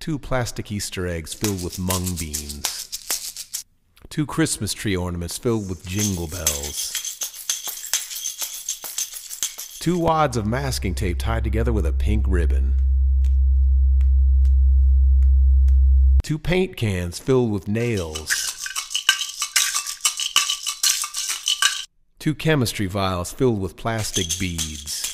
2 plastic Easter eggs filled with mung beans, 2 Christmas tree ornaments filled with jingle bells, 2 wads of masking tape tied together with a pink ribbon, 2 paint cans filled with nails, 2 chemistry vials filled with plastic beads,